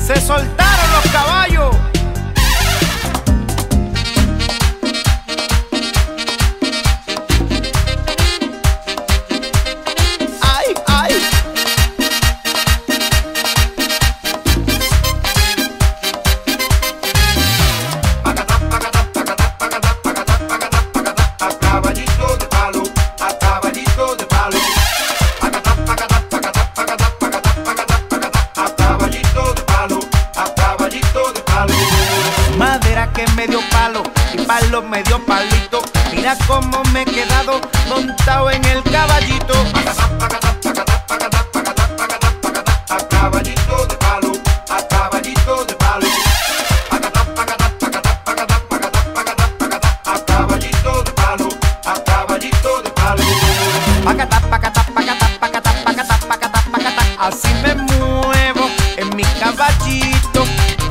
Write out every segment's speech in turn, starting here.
Se soltaron los caballos. Ay, ay. A caballito de palo, a caballito de palo. A caballito de palo, a caballito de palo. Madera que me dio palo y palo me dio palito. Mira cómo me he quedado montado en el caballito. A caballito de palo, a caballito de palo. A caballito de palo, a caballito de palo. Pacata, pacata, pacata, pacata, pacata, pacata, pacata. Así me muevo en mi caballito.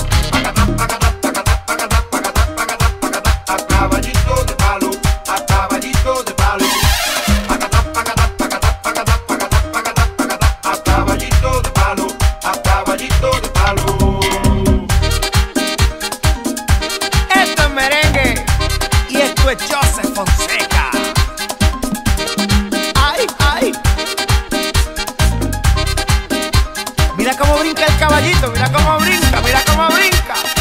A caballito de palo, a caballito de palo. A caballito de palo, a caballito de palo. Esto es merengue y esto es Joseph Fonseca. Ay, ay. Mira cómo brinca el caballito, mira cómo brinca, mira cómo brinca.